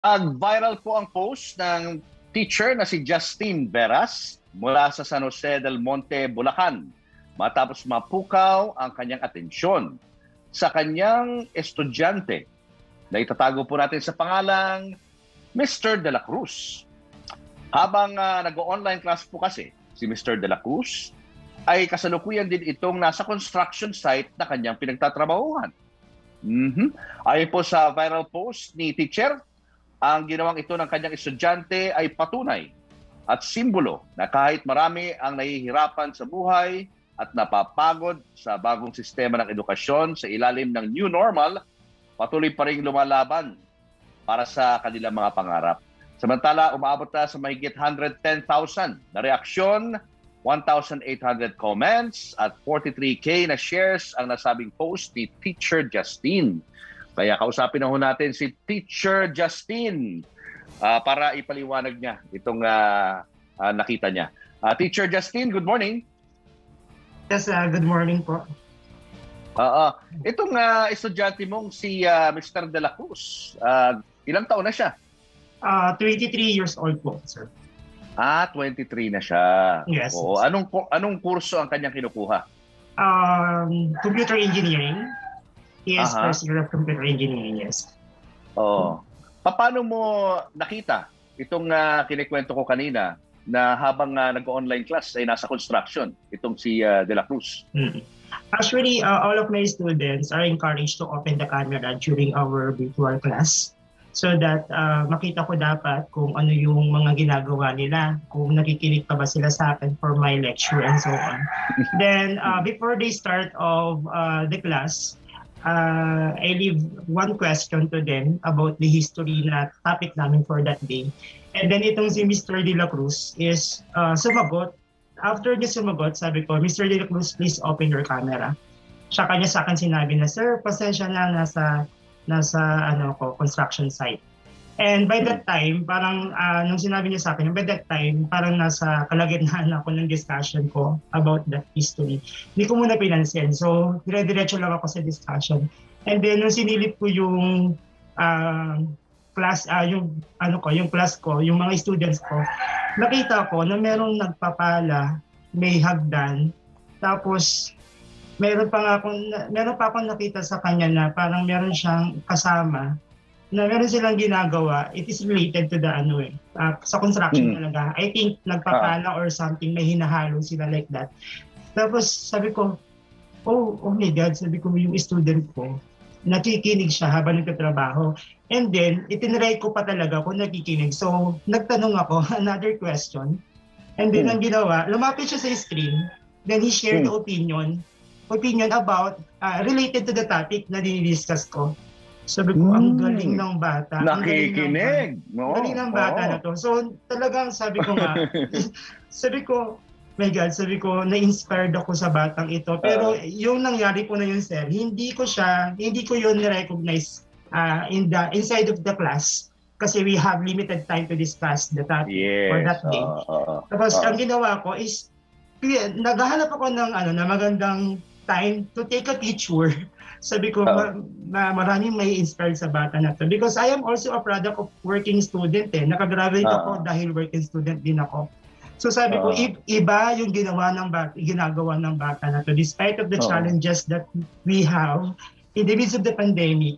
Viral po ang post ng teacher na si Justine Veras mula sa San Jose del Monte, Bulacan matapos mapukaw ang kanyang atensyon sa kanyang estudyante na itatago po natin sa pangalang Mr. De La Cruz. Habang nag-online class po kasi si Mr. De La Cruz, ay kasalukuyan din itong nasa construction site na kanyang pinagtatrabahuhan. Ayon po sa viral post ni teacher, ang ginawang ito ng kanyang estudyante ay patunay at simbolo na kahit marami ang nahihirapan sa buhay at napapagod sa bagong sistema ng edukasyon sa ilalim ng new normal, patuloy pa rin lumalaban para sa kanilang mga pangarap. Samantala, umaabot na sa mahigit 110,000 na reaksyon, 1,800 comments at 43K na shares ang nasabing post ni Teacher Justine. Kaya kausapin na ho natin si Teacher Justine para ipaliwanag niya itong nakita niya. Teacher Justine, good morning. Yes, good morning po. Itong estudyante mong si Mr. De La Cruz, ilang taon na siya? 23 years old po, sir. 23 na siya. Yes. Oo. Anong kurso ang kanyang kinukuha? Computer engineering. Yes, first year of computer engineering, yes. Oo. Paano mo nakita itong kinikwento ko kanina na habang nag-online class ay nasa construction, itong si De La Cruz? Actually, all of my students are encouraged to open the camera during our virtual class so that makita ko dapat kung ano yung mga ginagawa nila, kung nakikinig pa ba sila sa akin for my lecture and so on. Then, before they start of the class, I leave one question to them about the history na topic namin for that day. And then itong si Mr. De La Cruz is sumagot. After niya sumagot, sabi ko, Mr. De La Cruz, please open your camera. Saka niya sa akin sinabi na, sir, pasensya na, nasa construction site. And by that time, parang nung sinabi niya sa akin, by that time, parang nasa kalagitnaan ako ng discussion ko about that history. Hindi ko muna pinansin. So, dire-diretso lang ako sa discussion. And then, nung sinilip ko yung class, yung class ko, yung mga students ko, nakita ko na merong nagpapala, may hagdan, tapos meron pa akong nakita sa kanya na parang meron siyang kasama na meron silang ginagawa. It is related to the sa construction talaga. I think nagpapala or something, may hinahalo sila like that. Tapos sabi ko, oh my God, sabi ko yung student ko, nakikinig siya habang nagtatrabaho. And then, itinry ko pa talaga kung nakikinig. So, nagtanong ako, another question. And then, ang ginawa, lumapit siya sa screen. Then, he shared the opinion about, related to the topic na dinidiscuss ko. Sabi ko, ang galing ng bata. Nakikinig. Galing ng bata na to. So, talagang sabi ko nga, my God, sabi ko, na-inspired ako sa batang ito. Pero yung nangyari po na yun, sir, hindi ko yun ni-recognize inside of the class kasi we have limited time to discuss the topic for that day. Tapos, ang ginawa ko is, naghahanap ako ng magandang time to take a picture. Sabi ko, maraming may inspired sa bata na to. Because I am also a product of working student. Nakagraduate ako dahil working student din ako. So sabi ko, iba yung ginagawa ng bata na to. Despite of the challenges that we have in the midst of the pandemic,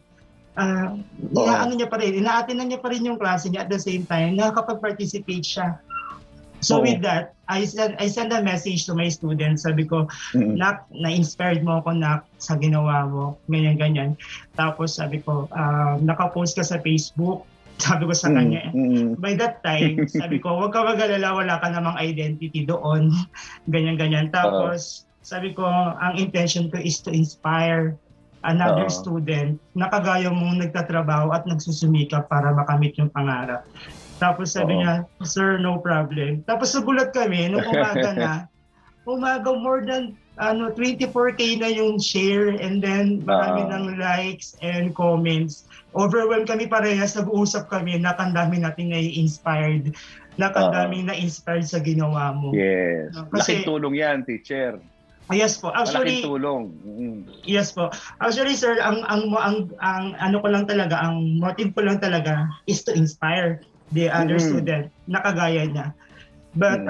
ina-attenan niya pa rin yung klase niya at the same time, nakakapag-participate siya. So with that, I send a message to my students. Sabi ko, Nak, na-inspired mo ako, Nak, sa ginawa mo. Ganyan-ganyan. Tapos sabi ko, nakapost ka sa Facebook. Sabi ko sa kanya, by that time, sabi ko, huwag ka mag-alala, wala ka namang identity doon. Ganyan-ganyan. Tapos sabi ko, ang intention ko is to inspire another student na kagaya mong nagtatrabaho at nagsusumikap para makamit yung pangarap. Tapos sabi niya, sir, no problem. Tapos nagulat kami, nung umaga more than 24K na yung share and then marami ng likes and comments. Overwhelmed kami parehas, nag-uusap kami, nakandami natin na-inspired, nakandami na-inspired sa ginawa mo. Yes. Laking tulong yan, teacher. Yes po. Malaking Actually, tulong. yes po. Actually, sir, ang ano ko lang talaga, ang motive ko lang talaga is to inspire the other student na kagaya niya. But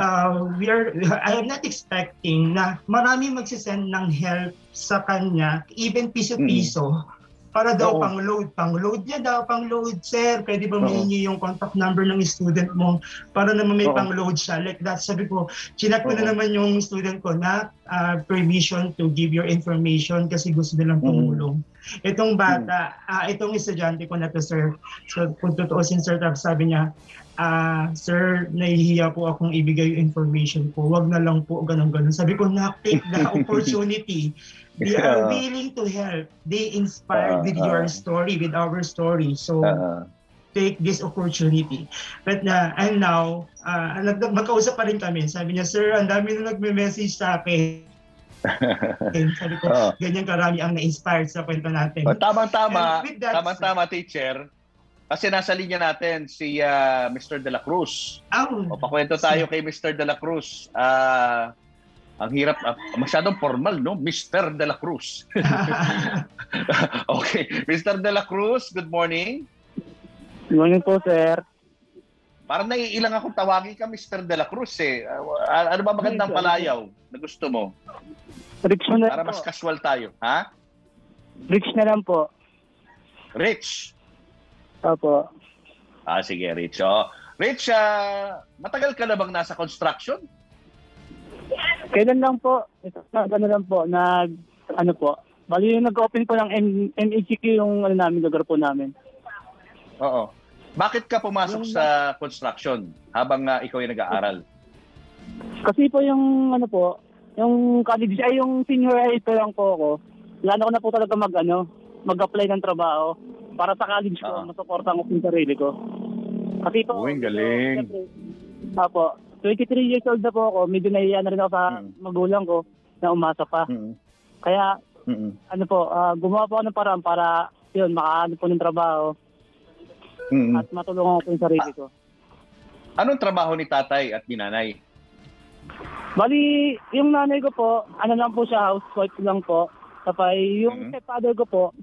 I am not expecting na marami magsisend ng help sa kanya, even piso-piso, para daw Oo. pang-load niya daw, pang-load, sir, pwede ba Oo. mahingi yung contact number ng student mo para naman may Oo. pang-load siya, like that. Sabi ko, chinak ko na naman yung student ko na permission to give your information kasi gusto nilang tumulong. Itong bata, itong estudyante ko na to, sir, so kung totoosin, sir, sabi niya, sir, nahihiya po akong ibigay yung information ko. Wag na lang po, ganun-ganun. Sabi ko, take the opportunity. They are willing to help. They inspired with your story, with our story. So, take this opportunity. But and now, magkausap pa rin kami. Sabi niya, sir, ang dami na nagme-message sa akin. Sabi ko, ganyan karami ang na-inspired sa kwento natin. Tama-tama, teacher. Kasi nasa linya natin si Mr. De La Cruz. Pakwento tayo kay Mr. De La Cruz. Ang hirap, masyadong formal, no? Mr. De La Cruz. Okay. Mr. De La Cruz, good morning. Good morning po, sir. Parang naiilang akong tawagin ka Mr. De La Cruz eh. Ano ba magandang palayaw na gusto mo? Rich na lang para mas po. casual tayo. Ha? Rich na lang po. Rich? Opo. Sige, Rich. Rich, matagal ka na bang nasa construction? Kailan lang po, ano lang po, bali yung nag-open po ng MECQ yung lugar po namin. Oo. Bakit ka pumasok sa construction habang ikaw ay nag-aaral? Kasi po yung yung college ay yung senior high pa lang po ako. Plano ko na po talaga mag-apply ng trabaho para sa college ko, masuportan ko yung sarili ko. Kasi po, galing. Apo, 23 years old na po ako, medyo nahiya na rin ako sa magulang ko na umasa pa. Kaya, gumawa po ako ng paraan para yun, makahanap po ng trabaho at matulungan ko yung sarili ko. Anong trabaho ni tatay at ni nanay? Bali, yung nanay ko po, lang po siya, housewife lang po. Tapos yung stepfather ko po,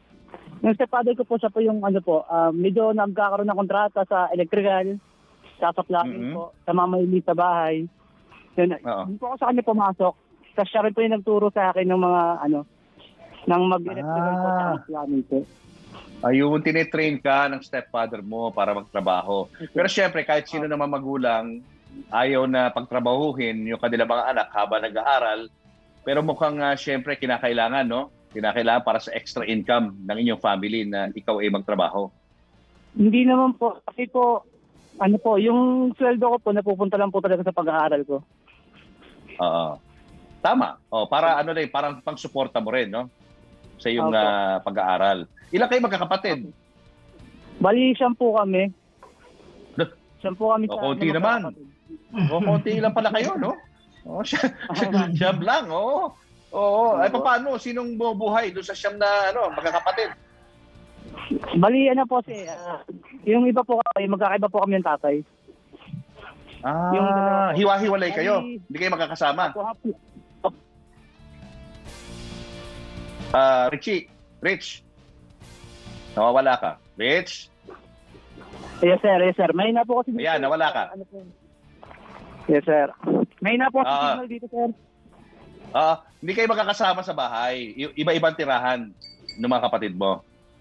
siya po yung medyo nagkakaroon ng kontrata sa electrical, sa plumbing po, sa mamayili sa bahay. Yun, hindi po ako sa kanya pumasok. Kasi siya rin po yung nagturo sa akin ng mga ng mag-electrical po sa plumbing po. Ayun, tinitrain ka ng stepfather mo para magtrabaho. Pero syempre, kahit sino naman magulang, ayaw na pagtrabahuhin yung kanilang mga anak habang nag-aaral. Pero mukhang syempre kinakailangan, no? Kinakailangan para sa extra income ng inyong family na ikaw ay magtrabaho. Hindi naman po. Kasi po, yung sweldo ko po, napupunta lang po talaga sa pag-aaral ko. Tama. Para parang pang-suporta mo rin, no? Sa iyong pag-aaral. Ilan kayo magkakapatid? Bali, 10 kami. 10 kami sa konti naman. Konti lang pala kayo, no? Siyam lang, Ay, paano? Sinong buhay doon sa siyam na magkakapatid? Bali, yung iba po kami, magkakaiba po kami ng tatay. Hiwa-hiwalay kayo? Hindi kayo magkakasama? Rich, nawawala ka. Rich? Yes, sir. May na po kasi... Ayan, nawala ka. Yes, sir. May na po kasi signal dito, sir. Hindi kayo magkakasama sa bahay. Iba-ibang tirahan ng mga kapatid mo.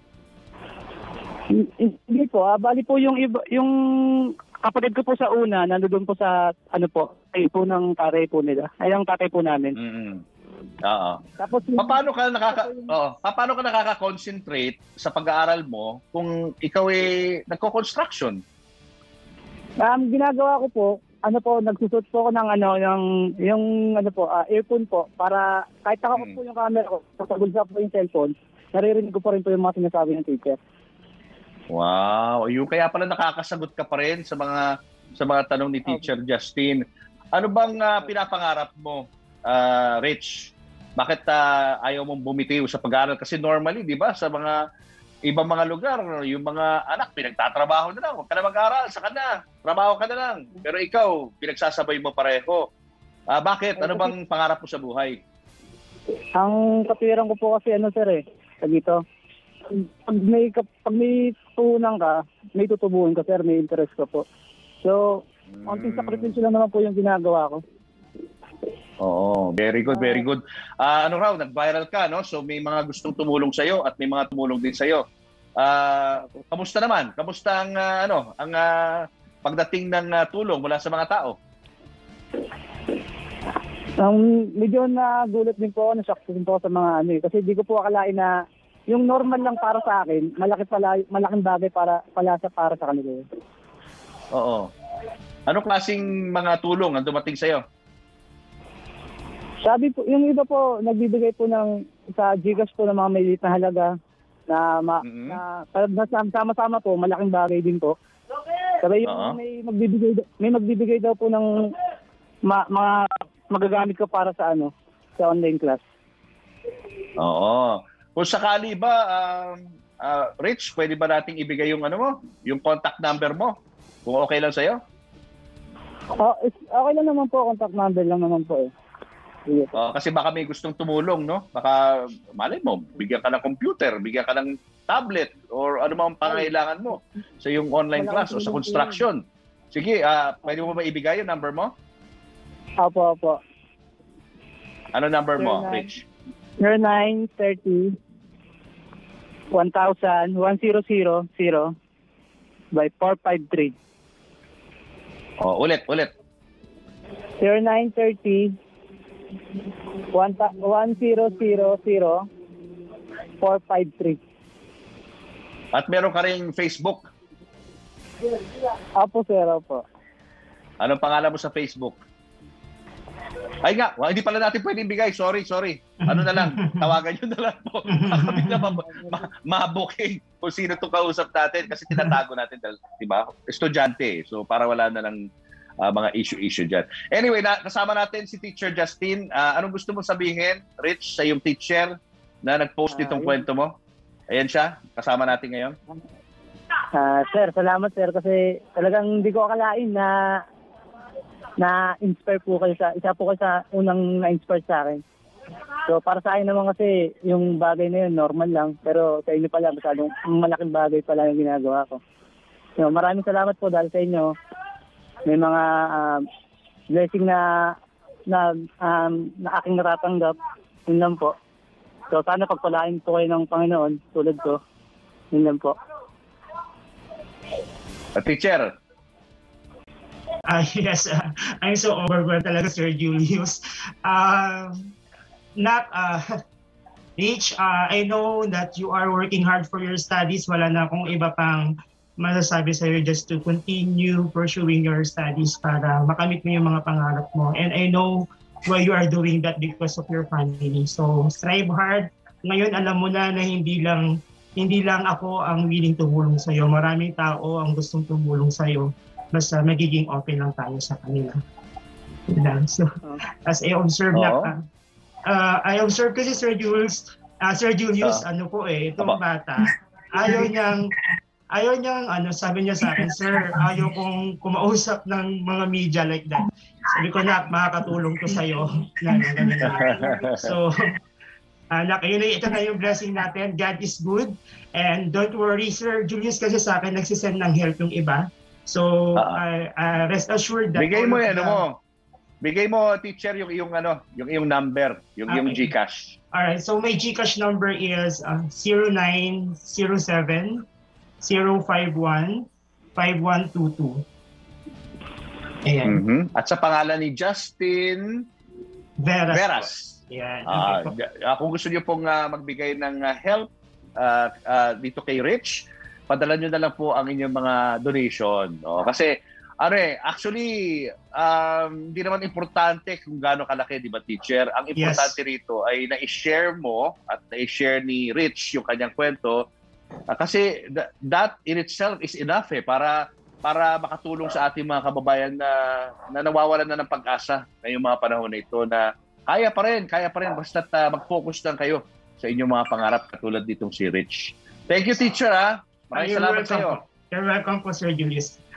Hindi po. Bali po yung kapatid ko po sa una, nandoon po sa tayo po ng tatay po nila. Ay, ang tatay po namin. Tapos paano ka nakaka-concentrate sa pag-aaral mo kung ikaw ay nagko-construction? Ginagawa ko po, nagsusot po ako ng earphone po para kahit nakakot po yung camera ko, kapag-usap po yung cellphone, naririnig ko pa rin po yung mga sinasabi ng teacher. Wow, yung kaya pala nakakasagot ka pa rin sa mga tanong ni Teacher Justin. Ano bang pinapangarap mo, Rich? Bakit ayaw mong bumitiw sa pag-aaral? Kasi normally, di ba, sa mga ibang mga lugar, yung mga anak, pinagtatrabaho na lang. Huwag ka na mag-aaral, saka na. Trabaho ka na lang. Pero ikaw, pinagsasabay mo pareho. Bakit? Ano bang pangarap mo sa buhay? Ang katwiran ko po kasi sir dito. Pag may puhunan ka, may tutubuin ka sir, may interest ka po. So, konting sakripisyo lang naman po yung ginagawa ko. Oo, very good, very good. Ano raw, nag-viral ka, no? So may mga gustong tumulong sa'yo at may mga tumulong din sa'yo. Kamusta naman? Kamusta ang, pagdating ng tulong mula sa mga tao? Medyo nagulat din po ako, nashock din po ako sa mga kasi di ko po akalain na yung normal lang para sa akin, malaking bagay para sa kanila. Oo. Anong klaseng mga tulong ang dumating sa'yo? Sabi po, yung iba po, nagbibigay po sa Gcash po ng mga maliit na halaga na sama-sama po, malaking bagay din po. Sabi yung may magbibigay daw po ng mga magagamit ko para sa sa online class. Oo. Kung sakali ba, Rich, pwede ba nating ibigay yung yung contact number mo? Kung okay lang sa'yo? Okay lang naman po, contact number lang naman po kasi baka may gustong tumulong, no? Baka, malay mo, bigyan ka ng computer, bigyan ka ng tablet, or ano mang pangailangan mo sa yung online class o sa construction. Sige, pwede mo ba ibigay yung number mo? Opo. Ano number mo, Rich? 0930 1000 1000 by 453. Ulit. 0930 1000 453. At meron ka rin Facebook. Opo, sir, opo. Anong pangalan mo sa Facebook? Ay nga, hindi pala natin pwedeng bigay. Sorry. Ano na lang, tawagan nyo na lang po. Kami na mabuking kung sino itong kausap natin kasi tinatago natin, di ba? Estudyante. So para wala na lang mga issue dyan. Anyway, kasama natin si Teacher Justine. Anong gusto mo sabihin, Rich, sa yung teacher na nag-post itong kwento mo? Ayan siya, kasama natin ngayon. Sir, salamat sir kasi talagang hindi ko akalain na-inspire po kayo isa po kayo sa unang na-inspire sa akin. So para sa akin naman kasi yung bagay na yun normal lang, pero sa inyo pala masyadong malaking bagay pala yung ginagawa ko. So, maraming salamat po dahil sa inyo. May mga blessing na aking natatanggap. Yun lang po. So sana pagpalain po kayo ng Panginoon tulad ko. Yun lang po. Teacher. Yes, I'm so overwhelmed talaga, Sir Julius. Rich, I know that you are working hard for your studies. Wala na akong iba pang masasabi sa'yo, just to continue pursuing your studies para makamit mo yung mga pangarap mo. And I know why you are doing that because of your family. So strive hard. Ngayon alam mo na hindi lang ako ang willing tumulong sa'yo. Maraming tao ang gustong tumulong sa'yo. Basta magiging okay lang tayo sa kanila. So, as I observe I observe kasi Sir Julius, itong bata, ayaw niyang sabi niya sa akin, sir, ayaw kong kumausap ng mga media like that. Sabi ko, makakatulong ko sa'yo. So, ito na yung blessing natin. God is good. And don't worry, Sir Julius, kasi sa akin nagsisend ng help yung iba. So, rest assured that... Bigay mo, teacher, yung number, yung Gcash. Alright, so my Gcash number is 0907 051 5122. Ayan. At sa pangalan ni Justin Veras. Yan. Kung gusto niyo pong magbigay ng help dito kay Rich, padala niyo na lang po ang inyong mga donation. Kasi actually, hindi naman importante kung gaano kalaki, di ba, teacher? Ang importante rito ay na-share mo at na-share ni Rich yung kanyang kwento. Kasi that in itself is enough para makatulong sa ating mga kababayan na nawawalan na ng pag-asa ngayong mga panahon na ito na kaya pa rin basta't mag-focus lang kayo sa inyong mga pangarap katulad ditong si Rich. Thank you, teacher. Maraming salamat sa iyo. You're welcome po, Sir Julius.